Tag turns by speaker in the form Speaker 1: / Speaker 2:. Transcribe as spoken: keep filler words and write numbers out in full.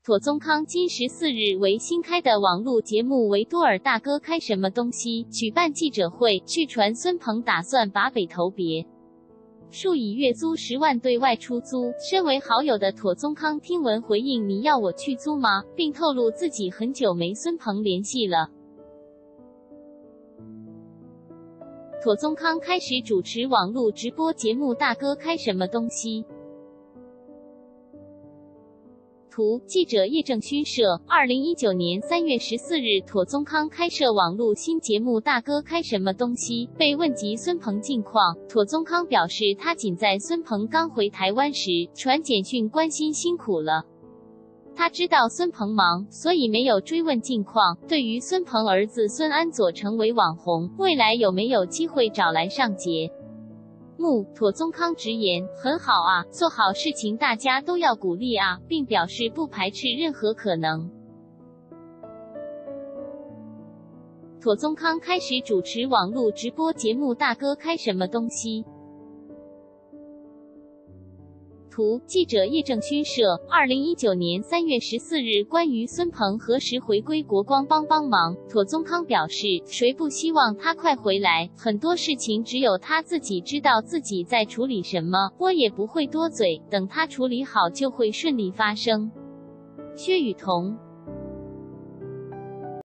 Speaker 1: 妥宗康今十四日为新开的网络节目维多尔大哥开什么东西举办记者会，据传孙鹏打算把北投别墅以月租十万对外出租。身为好友的妥宗康听闻回应：“你要我去租吗？”并透露自己很久没孙鹏联系了。妥宗康开始主持网络直播节目大哥开什么东西。图，记者叶正勋摄。二零一九年三月十四日，妥宗康开设网络新节目《大哥开什么东西》。被问及孙鹏近况，妥宗康表示，他仅在孙鹏刚回台湾时传简讯关心辛苦了。他知道孙鹏忙，所以没有追问近况。对于孙鹏儿子孙安佐成为网红，未来有没有机会找来上节目，妥宗康直言：“很好啊，做好事情大家都要鼓励啊，并表示不排斥任何可能。”妥宗康开始主持网络直播节目《大哥开什么东西》。图，记者叶正勋摄。二零一九年三月十四日，关于孙鹏何时回归国光帮帮忙，妥宗康表示，谁不希望他快回来？很多事情只有他自己知道自己在处理什么，我也不会多嘴，等他处理好就会顺利发生。薛雨桐。